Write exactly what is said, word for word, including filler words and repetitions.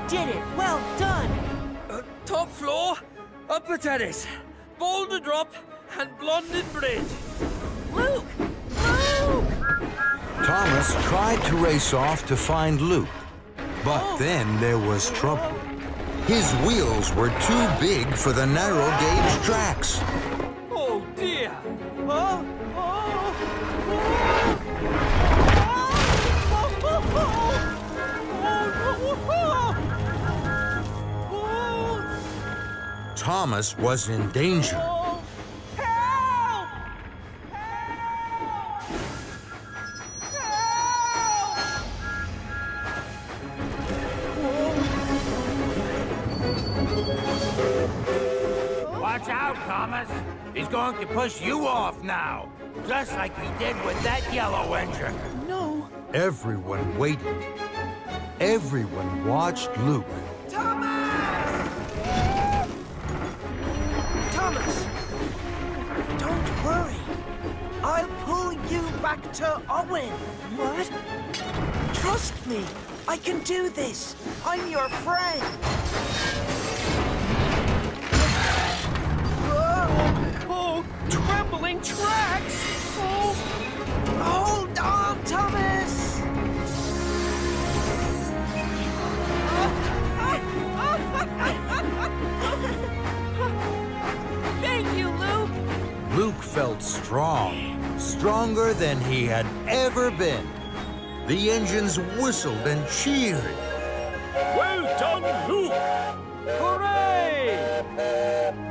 did it! Well done! Uh, top floor, upper terrace, Boulder Drop, and Blondin Bridge. Luke! Luke! Thomas tried to race off to find Luke, but Oh. then there was trouble. His wheels were too big for the narrow gauge tracks. Oh dear! Huh? Oh. Thomas was in danger. Oh. Help! Watch out, Thomas. He's going to push you off now, just like he did with that yellow engine. No! Everyone waited. Everyone watched Luke. Thomas! Thomas! Don't worry. I'll pull you back to Owen. What? Trust me. I can do this. I'm your friend. Oh, trembling tracks! Oh. Hold on, Thomas! Thank you, Luke! Luke felt strong, stronger than he had ever been. The engines whistled and cheered. Well done, Luke! Hooray!